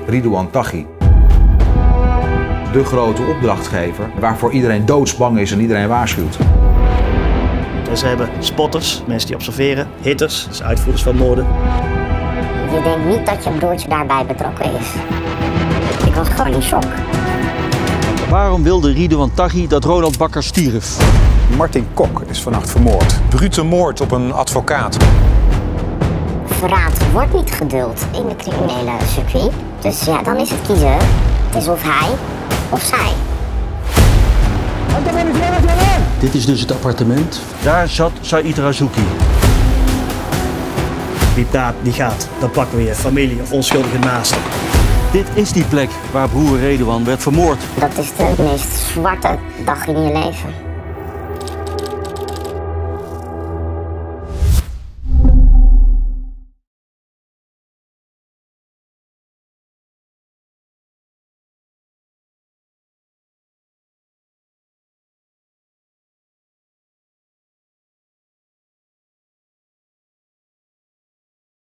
Ridouan Taghi. De grote opdrachtgever waarvoor iedereen doodsbang is en iedereen waarschuwt. Ze hebben spotters, mensen die observeren, hitters, dus uitvoerders van moorden. Je denkt niet dat je broertje daarbij betrokken is. Ik was gewoon in shock. Waarom wilde Ridouan Taghi dat Ronald Bakker stierf? Martin Kok is vannacht vermoord. Brute moord op een advocaat. Verraad wordt niet geduld in de criminele circuit. Dus ja, dan is het kiezen. Het is of hij of zij. Dit is dus het appartement. Daar zat Saïd Razouki. Wie praat, die gaat. Dan pakken we je familie of onschuldige naasten. Dit is die plek waar broer Ridouan werd vermoord. Dat is de meest zwarte dag in je leven.